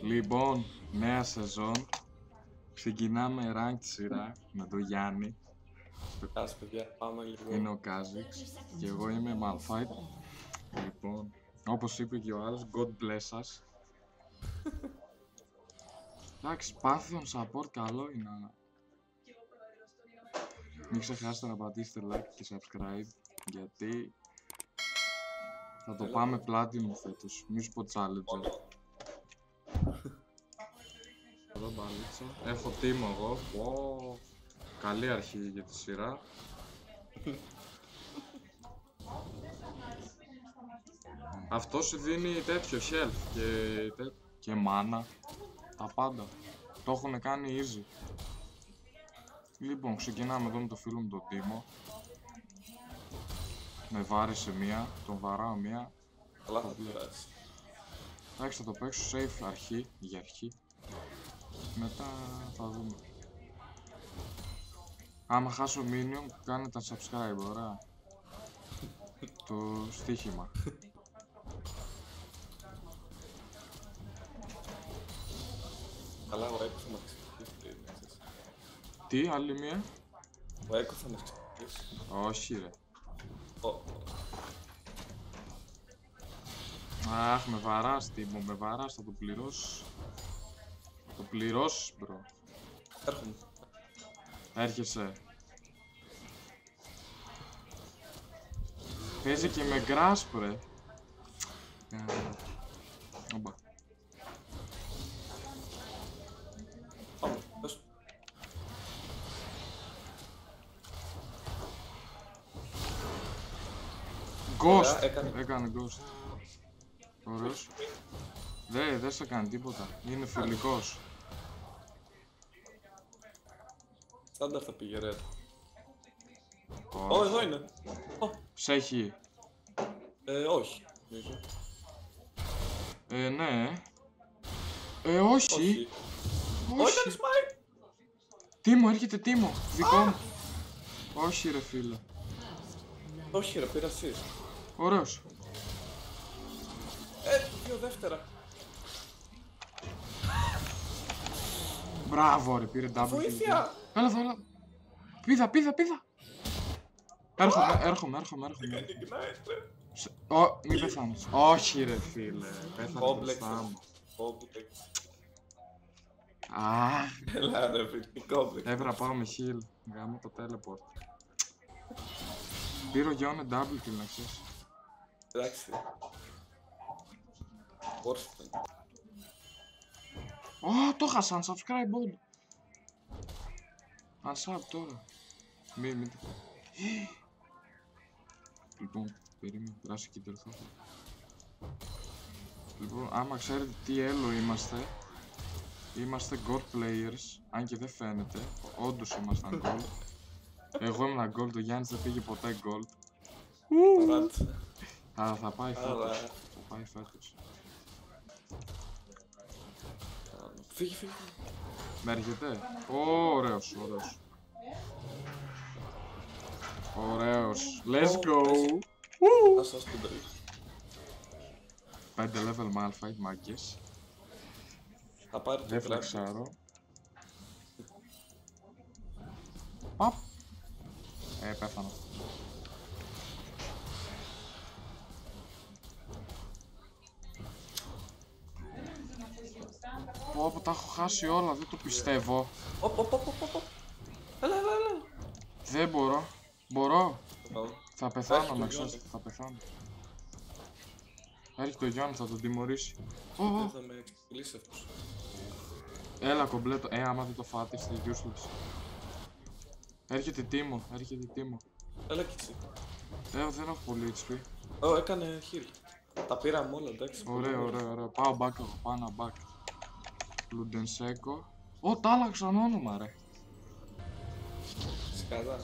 Λοιπόν, νέα σεζόν. Ξεκινάμε ranked σειρά με τον Γιάννη. Κάτσε παιδιά, πάμε λίγο. Είναι ο Κάζιξ και εγώ είμαι Malphite. Λοιπόν, όπως είπε και ο άλλος, God bless us. Εντάξει, Pantheon support καλό είναι. Μην ξεχάσετε να πατήσετε like και subscribe, γιατί θα το πάμε Platinum φέτος. Μη σου πω Challenger. Εδώ μπαλίτσα. Έχω τίμο εγώ. Wow. Καλή αρχή για τη σειρά. Αυτό σου δίνει τέτοιο health και mana. Τα πάντα. Το έχουν κάνει easy. Λοιπόν, ξεκινάμε εδώ με το φίλο μου τον Τίμο. Με βάρισε μία, τον βαράω μία. Καλά θα πειράσει. Εντάξει, θα το παίξω safe αρχή, για αρχή. Μετά θα δούμε. Άμα χάσω minion, κάνετε subscribe, ωραία. Το στοίχημα. Καλά, ο Έκο θα μας ξεκινήσει. Τι, άλλη μία? Ο Έκο θα μας ξεκινήσει. Όχι ρε. Αχ, με βαράς Τίμο, με βαράς, θα το πληρώσεις. Θα το πληρώσεις, μπρο. Έρχομαι. Έρχεσαι. Παίζει και με grasp, ρε. Ομπα. Πάμε, πες. Ghost! Έκανε. Έκανε ghost. Ωραίος. Δεν σε κάνει τίποτα. Είναι φιλικός. Στάνταρ θα πήγε ρε. Όχι. Εδώ είναι. Σε έχει. Όχι. Νομίζω. Ναι. Όχι. Όχι, ήταν smite. Τίμο, έρχεται Τίμο. Δικό μου. Όχι ρε φίλε. Όχι ρε, πήρα εσείς. Ωραίος. Δύο δεύτερα. Μπράβο ρε, πήρε double. Βοήθεια! Έλα εδώ, έλα. Πήδα. Έρχομαι. Έκανε ignite ρε. Μην πεθάνεις. Όχι ρε φίλε, πέθανε μπροστά μου. Κόμπλεξ. Αχ, Έλα ρε φίλε, κόμπλεξ. έπρεπε να πάω με heal. Γάμω το teleport. Πήρε ο Γιώργο double kill να ξέρεις. Εντάξει. Όρθιταν. Το χάσα, unsubscribe όλοι. Unsub τώρα. Μην. Λοιπόν, περίμενε, περάσει και τερθώ. Λοιπόν, άμα ξέρετε τι έλο είμαστε gold players, αν και δεν φαίνεται, όντως ήμασταν gold. Εγώ ήμουν gold, ο Γιάννης δεν πήγε ποτέ gold. Αλλά θα πάει φέτος. Φύγει. Με έρχεται. Ωραίος. Let's go. Θα σας την τρέχει. 5 level Malphite, μάγκες. Θα πάρει το Δεν τράπεζο. φλεξάρω. Παπ. Πέθανα. Πω, τα έχω χάσει όλα, δεν το πιστεύω. Έλα. Δεν μπορώ. Μπορώ. Θα πεθάνω, Έχει να το ξέρεις, Γιώργο. θα πεθάνω. Έρχεται ο Γιάννη, θα τον τιμωρήσει. Θα με ξεκλείσει αυτός. Έλα κομπλέτο. Άμα δεν το φάτε, είστε useless. Έρχεται Τίμο. Έλα και εσύ. Δεν έχω πολύ HP. Έκανε heal. Τα πήραμε όλα, εντάξει. Ωραίο. Πάω back εγώ, πάω ένα back. Λουντενσέκο. Τα άλλαξαν όνομα ρε. Σκαδά.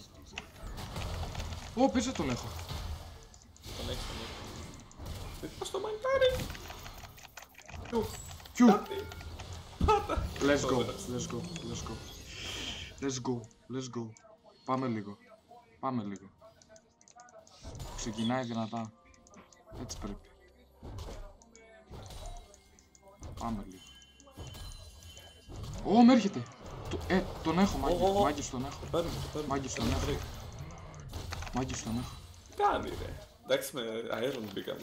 Πίσω τον έχω. Τον έχεις. Πώς το μανιτάρι. Κιου. Πάτα. Let's go. Πάμε λίγο. Ξεκινάει δυνατά. Έτσι πρέπει. Πάμε λίγο. Ω, με έρχεται. Τον έχω, Μάγκης. Μάγκης τον έχω. Το παίρνουμε, το παίρνουμε. Μάγκης τον έχω. Μάγκης τον έχω. Τι κάνει ρε. Εντάξει με αέρον μπήκαμε.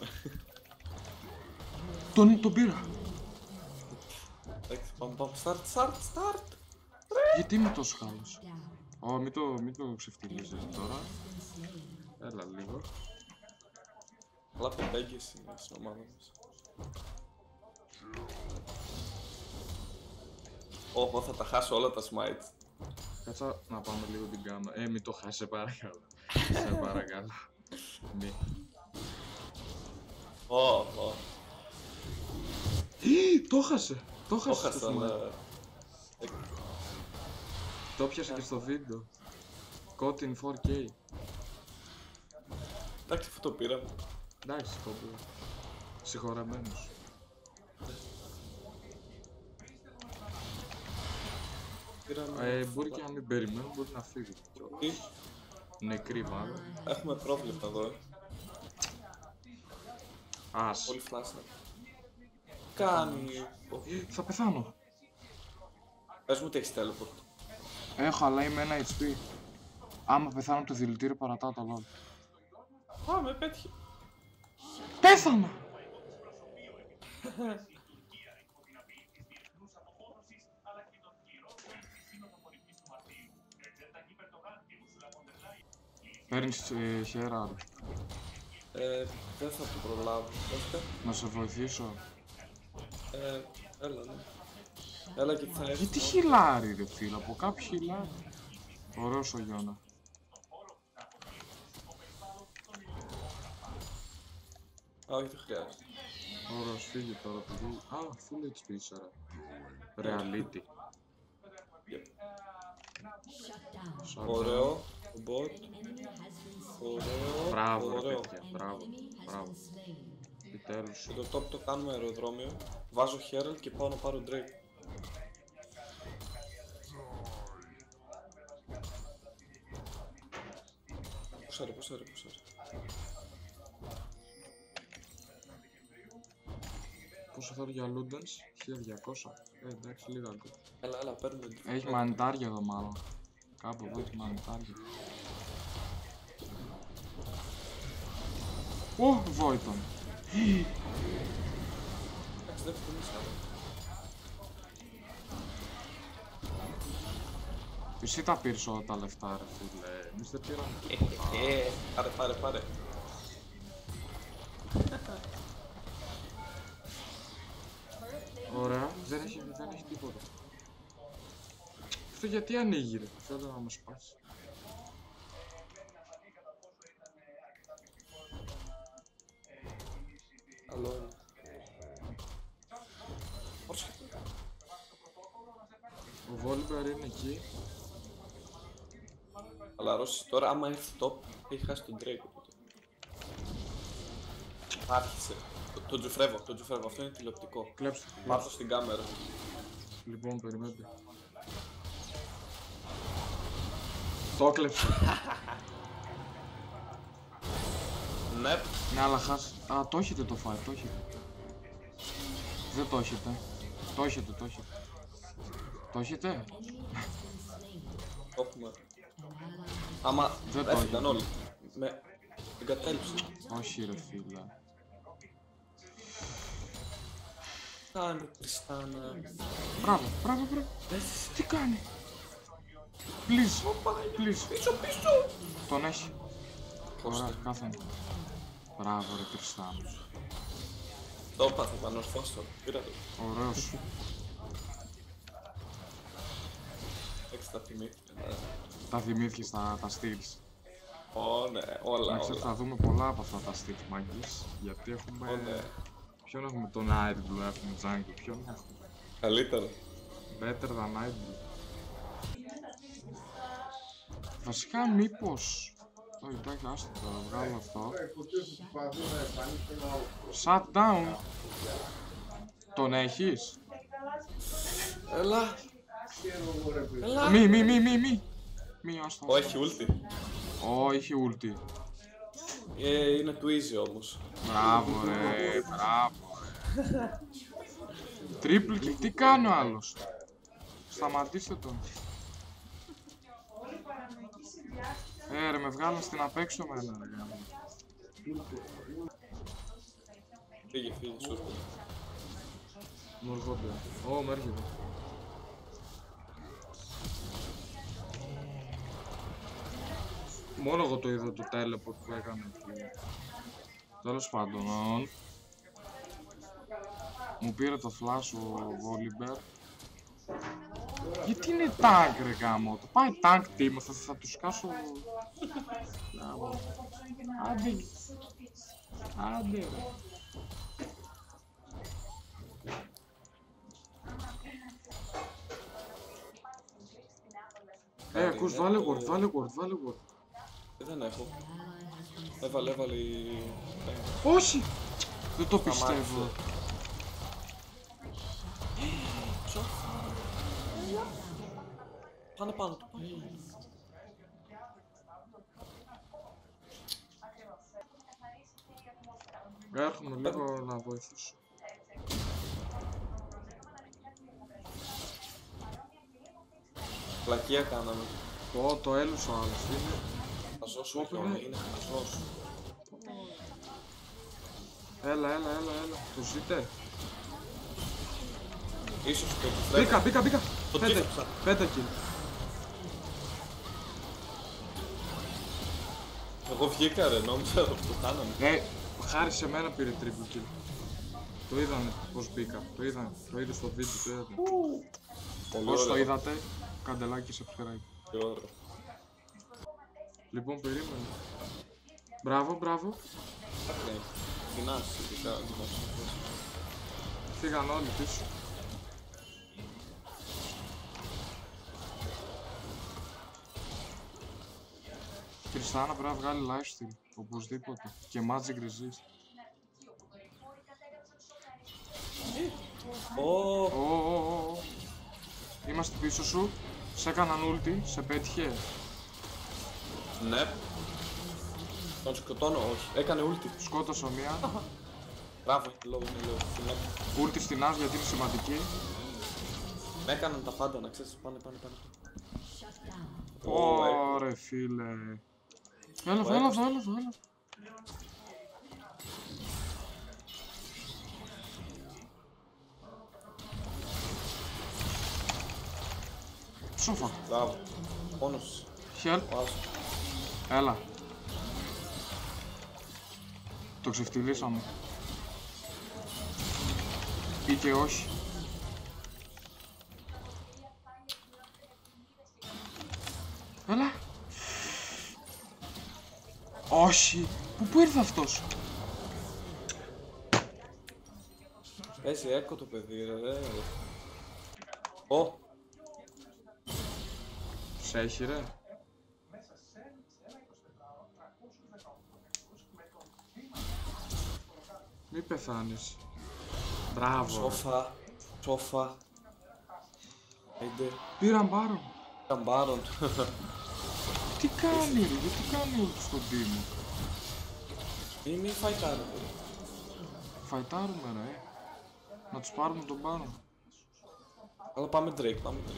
Τον πήρα. Εντάξει πάμε. Start. Γιατί είμαι τόσο χάλος. Ω, μην το ξεφτυλίζεις τώρα. Έλα λίγο. Αλλά πεντέγγες είναι στην ομάδα μας. Εγώ θα τα χάσω όλα τα smites. Κάτσα να πάμε λίγο την κάμερα. Μην το χάσει, σε παρακαλώ. Σε παρακαλώ. Μη. Το χάσε. Το χάσε το smite. Το πιάσε και στο βίντεο. Κότιν 4K. Εντάξει, αυτό το πήραμε. Εντάξει, το πήρα. Συγχωρεμένος. Μπορεί και να μην περιμένω, μπορεί να φύγει. Τι? Νεκρή μάλλον. Έχουμε πρόβλημα εδώ. Ας. Πολύ φλάσσα. Κάνει. Θα πεθάνω. Πες μου ότι έχεις teleport. Έχω, αλλά είμαι ένα HP. Άμα πεθάνω από το δηλητήριο παρατάω το LOL. Με πέτυχε. Πέθανα! Παίρνεις χέρα. Δεν θα το προλάβω. Να σε βοηθήσω. Έλα, ναι. Έλα και θα έρθει. Γιατί χιλάρι ρε φίλε, από κάποιο χιλάρι. Ωραίος ο Γιώνα. Όχι, δεν χρειάζεται. Ωραίος, φύγε τώρα παιδί. Full HP σέρα. Reality. Ωραίο. Bot. Ωραίο. Μπράβο ρε παιδιά, μπράβο. Επιτέλους. Και το top το κάνουμε αεροδρόμιο. Βάζω Herald και πάω να πάρω Drake. Πουσάρε. Πόσο θέλει για Ludens? 1200. Εντάξει, λίγα ακόμα. Έλα, παίρνουμε. Έχει μανιτάρια εδώ μάλλον. Κάπου εδώ έχει μανιτάρια. Βόητον. Εντάξει, δεν φτύνησα. Εσύ τα πήρες όλα τα λεφτά ρε φίλε. Εμείς δεν πήραμε. Πάρε. Ωραία, δεν έχει τίποτα. Αυτό γιατί ανοίγει ρε, θέλω να μου σπάσει. Καλό. Ο Βόλιμπερ είναι εκεί. Αλλά Ρώσος τώρα άμα έρθει top έχει χάσει τον Drake οπότε. Άρχισε. Τον τζουφρεύω, αυτό είναι τηλεοπτικό. Κλέψτε. Μάθω στην κάμερα. Λοιπόν, περιμένετε. Το κλέψε. Ναι. Ναι, αλλά χάσει. Το έχετε το φάει, το έχετε. Δεν το έχετε. Το έχετε. Το έχετε. Το έχουμε. Άμα δεν έφυγαν όλοι. Με εγκατέλειψε. Όχι ρε φίλε. Κάνε Τριστάνα. Μπράβο. Τι κάνει? Please. Πίσω. Τον έχει. Ωραία, κάθανε. Μπράβο ρε Τριστάνα. Το είπα, θα πανορθώσω. Πήρα το. Ωραίος. Έχεις τα θυμήθηκα. Τα θυμήθηκες τα steals. Ναι, όλα. Θα δούμε πολλά από αυτά τα steals μάγκες. Γιατί έχουμε... Ποιον έχουμε? Τον Idle, έχουμε Jungle. Ποιον έχουμε? Καλύτερα. Better than Idle. Βασικά μήπως... Εντάξει, άστο τώρα, βγάλω αυτό. Shut down. Τον έχεις? Έλα. Μη, άστο. Όχι, ulti. Έχει ulti. Είναι του easy όμως. Μπράβο ρε. Triple και τι κάνει ο άλλος? Σταματήστε τον. Ρε, με βγάλαν στην απέξω μένα, ρε γάμο. Φύγε, σου έρχονται. Μου έρχονται. Ω, με έρχεται. Μόνο εγώ το είδα το teleport που έκανε. Τέλος πάντων, μου πήρε το flash ο Volibear. Γιατί είναι tank ρε γάμο, το πάει tank team, θα τους σκάσω. Άντε. Άντε ρε. Ακούς, βάλε word. Δεν έχω. Έβαλε η... Όχι! Δεν το πιστεύω. Πάνε πάνω του. Έρχομαι λίγο να βοηθήσω. Πλακία κάναμε. Το έλουσε ο άλλος είναι. Χαζός ο Γιώργο, είναι χαζός. Έλα. Το ζείτε. Ίσως και ότι φρέβει. Μπήκα. Το τύχαψα. 5 kill. Εγώ βγήκα ρε, νόμιζα ότι το κάναμε. Χάρη σε μένα πήρε triple kill. Το είδανε πως μπήκα. Το είδε στο βίντεο, το είδατε. Όσοι το είδατε, κάντε like και subscribe. Τι ωραία. Λοιπόν, περίμενε. Μπράβο. Ναι, κοινάς, ειδικά. Φύγαν όλοι πίσω. Τριστάνα πρέπει να βγάλει lifesteal, οπωσδήποτε. Και magic resist. Είμαστε πίσω σου. Σε έκαναν ulti, σε πέτυχε. Ναι. Τον σκοτώνω, όχι. Έκανε ulti. Σκότωσα μία. Μπράβο, λόγω. Ulti στην Άσ γιατί είναι σημαντική. Με έκαναν τα πάντα, να ξέρεις. Πάνε. Ωρε φίλε. Έλα εδώ. Σόφα. Μπράβο. Πόνος. Help. Έλα. Το ξεφτυλίσαμε. Ή και όχι. Έλα. Όχι. Πού ήρθε αυτός. Παίζει έκο το παιδί ρε. Ω. Σε έχει ρε. Μη πεθάνεις. Μπράβο. Σόφα. Έντε. Πήραν μπάρον. Καμπάρον. Τι κάνει ρε, γιατί κάνει όλο στον τίμο. Μη φαϊτάρουμε. Φαϊτάρουμε ρε. Να τους πάρουμε τον πάνω. Αλλά πάμε Drake.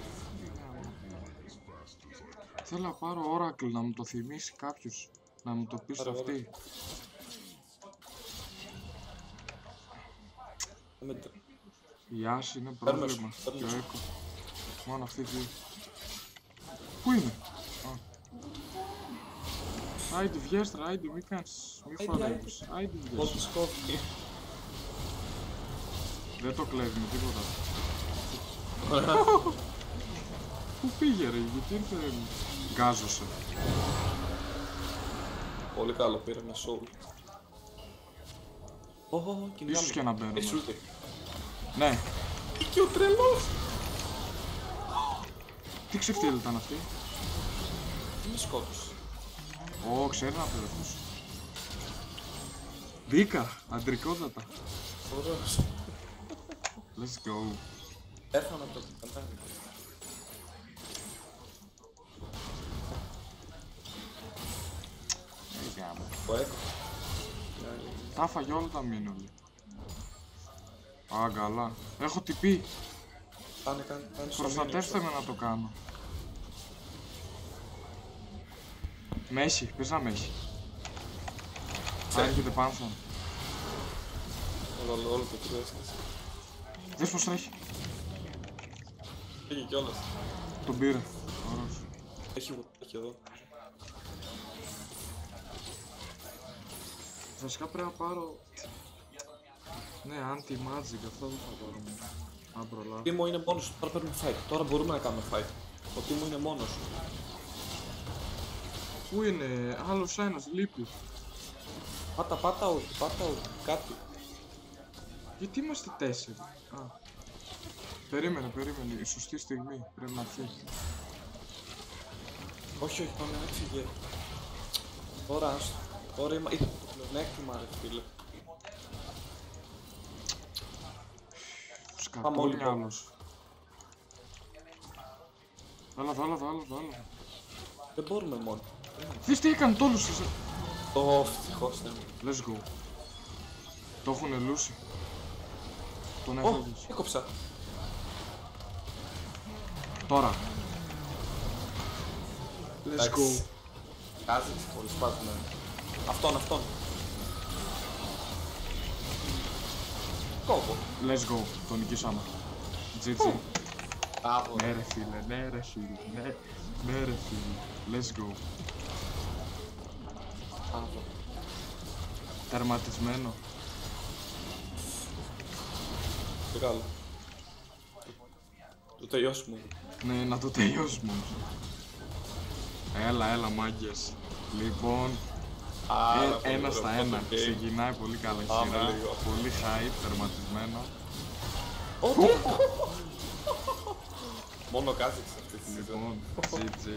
Θέλω να πάρω Oracle να μου το θυμίσει κάποιος. Να μου το πει αυτή. Η Άση είναι πρόβλημα. Και ο Έκο. Μόνο αυτοί δύο. Πού είναι? Άιντι βγες ρε, Άιντι μη κάνεις. Μη φορεύεις. Άιντι βγες. Δεν το κλέβει με τίποτα. Πού πήγε ρε, γιατί ήρθε γκάζωσε. Πολύ καλό, πήρε ένα soul. Ίσως και να μπαίνουμε. Ναι. Και ο τρελός. Τι ξεφτύλη ήταν αυτή. Με σκότωσε. Ξέρει να πέφτεις. Μπήκα, αντρικότατα. Ωραίος. Let's go. Έφανα το κατάλληλο. Το έκο. Τα έφαγε όλα τα μήνολη. Α, καλά. Έχω τυπή. Κάνε Προστατεύστε με να το κάνω. Μέση, πες να μέση. Έρχεται Πάνθον. Όλο το τρεις. Δες πως τρέχει. Πήγε κιόλας. Τον πήρε. Ωραίος. Έχει εδώ. Βασικά πρέπει να πάρω... Ναι, anti-magic, αυτό δεν θα πάρουμε. Αν προλάβω. Ο Τίμο είναι μόνος του, τώρα παίρνουμε fight. Τώρα μπορούμε να κάνουμε fight. Ο Τίμο είναι μόνος του. Πού είναι, άλλος ένας, λείπει. Πάτα κάτι. Γιατί είμαστε 4. Α. Περίμενε, η σωστή στιγμή πρέπει να φύγει. Όχι, πάμε να έφυγε. Τώρα είχα το πλεονέκτημα ρε φίλε. Σκατόλι άλλος. Άλλα εδώ. Δεν μπορούμε μόνο. Δεις τι έκανε το όλους. Ευτυχώς ναι. Let's go. Το έχουνε λούσει. Τον έφαγες. Έκοψα. Τώρα. Let's go. Κάζεις πολύ σπάσμενο. Αυτόν. Κόβω. Let's go. Τον νικήσαμε. GG. Άβο. Ναι ρε φίλε. Let's go. Άβο. Τερματισμένο. Μεγάλο. Το τελειώσουμε. Ναι, να το τελειώσουμε όμως. Έλα μάγκες. Λοιπόν, 1 στα 1. Ξεκινάει πολύ καλά η σειρά. Πολύ hype, τερματισμένο. Μόνο Κάζιξ αυτή τη σεζόν. Λοιπόν, GG.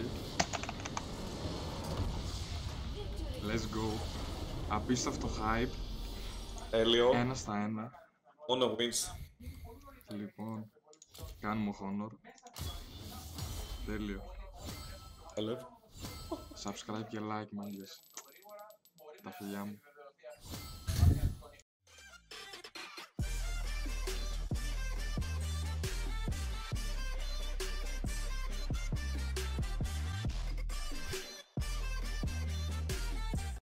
Let's go. Απίστευτο hype. Έλιο. 1 στα 1. Μόνο wins. Λοιπόν, κάνουμε honor. Τέλειο. Έλεω. Subscribe και like, μάγκες. Τα φιλιά μου.